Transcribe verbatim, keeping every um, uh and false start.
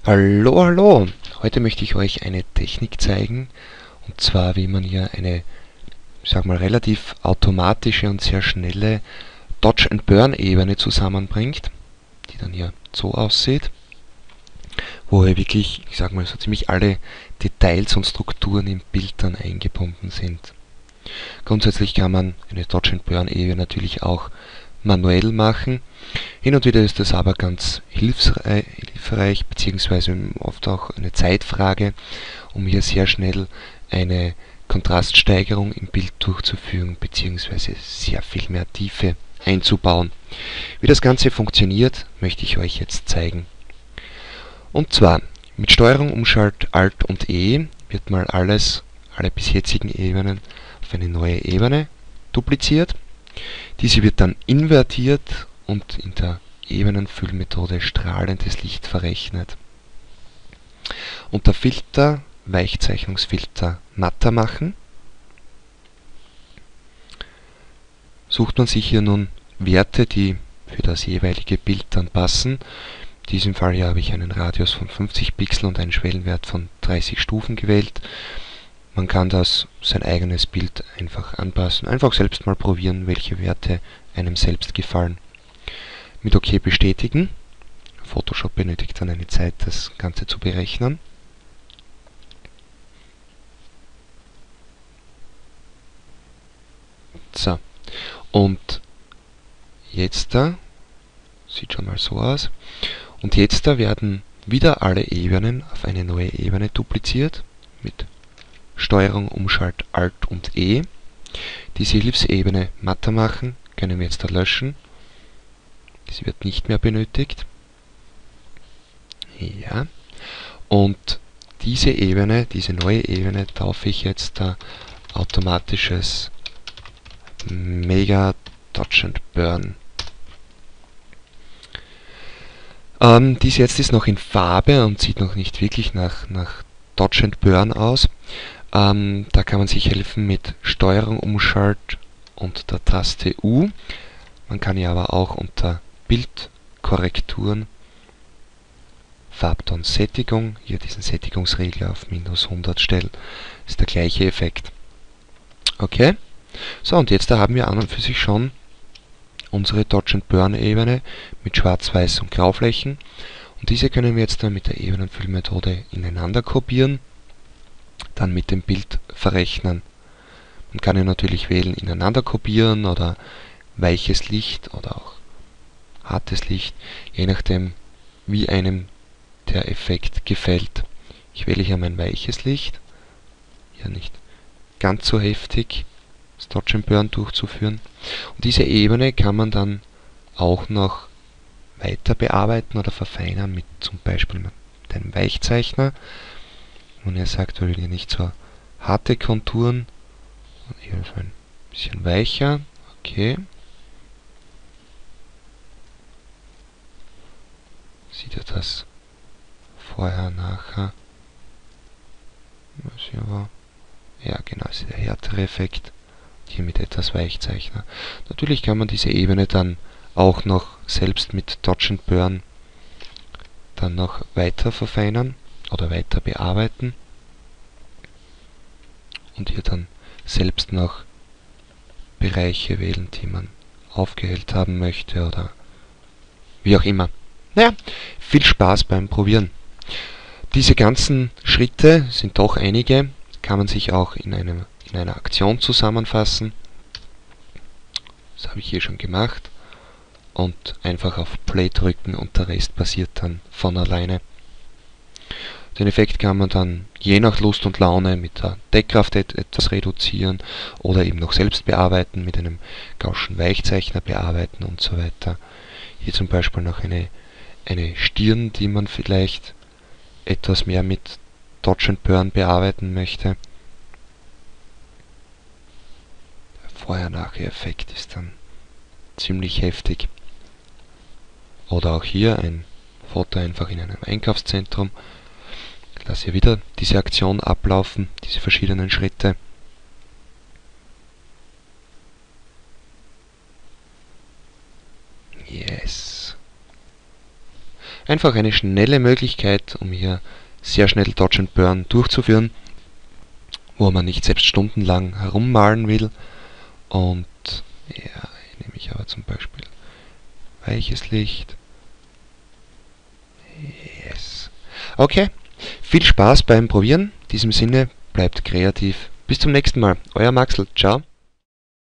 Hallo, hallo! Heute möchte ich euch eine Technik zeigen, und zwar wie man hier eine, ich sag mal, relativ automatische und sehr schnelle Dodge and Burn Ebene zusammenbringt, die dann hier so aussieht, wo hier wirklich, ich sag mal, so ziemlich alle Details und Strukturen im Bild dann eingebunden sind. Grundsätzlich kann man eine Dodge and Burn Ebene natürlich auch manuell machen. Hin und wieder ist das aber ganz hilfreich, beziehungsweise oft auch eine Zeitfrage, um hier sehr schnell eine Kontraststeigerung im Bild durchzuführen, beziehungsweise sehr viel mehr Tiefe einzubauen. Wie das Ganze funktioniert, möchte ich euch jetzt zeigen. Und zwar mit Steuerung Umschalt Alt und E wird mal alles, alle bis jetzigen Ebenen auf eine neue Ebene dupliziert. Diese wird dann invertiert und in der Ebenenfüllmethode strahlendes Licht verrechnet. Unter Filter, Weichzeichnungsfilter matter machen, sucht man sich hier nun Werte, die für das jeweilige Bild dann passen. In diesem Fall hier habe ich einen Radius von fünfzig Pixel und einen Schwellenwert von dreißig Stufen gewählt. Man kann das sein eigenes Bild einfach anpassen, einfach selbst mal probieren, welche Werte einem selbst gefallen. Mit OK bestätigen. Photoshop benötigt dann eine Zeit, das Ganze zu berechnen. So, und jetzt da, sieht schon mal so aus, und jetzt da werden wieder alle Ebenen auf eine neue Ebene dupliziert mit Steuerung Umschalt Alt und E. Diese Hilfsebene matter machen können wir jetzt da löschen. Diese wird nicht mehr benötigt. Ja. Und diese Ebene, diese neue Ebene, taufe ich jetzt da automatisches Mega Dodge and Burn. Ähm, dies jetzt ist noch in Farbe und sieht noch nicht wirklich nach, nach Dodge and Burn aus. Ähm, da kann man sich helfen mit Steuerung Umschalt und der Taste U. Man kann ja aber auch unter Bildkorrekturen Farbton Sättigung, hier diesen Sättigungsregler auf minus hundert stellen. Das ist der gleiche Effekt. Okay, so, und jetzt da haben wir an und für sich schon unsere Dodge and Burn Ebene mit Schwarz-Weiß und Grauflächen. Und diese können wir jetzt dann mit der Ebenenfüllmethode ineinander kopieren, dann mit dem Bild verrechnen. Man kann ja natürlich wählen, ineinander kopieren oder weiches Licht oder auch hartes Licht, je nachdem wie einem der Effekt gefällt. Ich wähle hier mein weiches Licht, hier nicht ganz so heftig das Dodge and Burn durchzuführen. Und diese Ebene kann man dann auch noch weiter bearbeiten oder verfeinern mit zum Beispiel mit einem Weichzeichner. Und er sagt, wir will nicht so harte Konturen, hier so ein bisschen weicher. Okay. Sieht er das vorher, nachher? Ja, genau, das ist der härtere Effekt. Hier mit etwas Weichzeichner. Natürlich kann man diese Ebene dann auch noch selbst mit Dodge and Burn dann noch weiter verfeinern oder weiter bearbeiten und hier dann selbst noch Bereiche wählen, die man aufgehellt haben möchte oder wie auch immer. Naja, viel Spaß beim Probieren. Diese ganzen Schritte sind doch einige, kann man sich auch in, einem, in einer Aktion zusammenfassen. Das habe ich hier schon gemacht. Und einfach auf Play drücken und der Rest passiert dann von alleine. Den Effekt kann man dann je nach Lust und Laune mit der Deckkraft et etwas reduzieren oder eben noch selbst bearbeiten, mit einem Gaußschen Weichzeichner bearbeiten und so weiter. Hier zum Beispiel noch eine, eine Stirn, die man vielleicht etwas mehr mit Dodge and Burn bearbeiten möchte. Der Vorher-Nachher-Effekt ist dann ziemlich heftig. Oder auch hier ein Foto einfach in einem Einkaufszentrum. Ich lasse hier wieder diese Aktion ablaufen, diese verschiedenen Schritte. Yes. Einfach eine schnelle Möglichkeit, um hier sehr schnell Dodge and Burn durchzuführen, wo man nicht selbst stundenlang herummalen will. Und ja, hier nehme ich aber zum Beispiel weiches Licht. Yes. Okay, viel Spaß beim Probieren. In diesem Sinne, bleibt kreativ. Bis zum nächsten Mal. Euer Maxl. Ciao.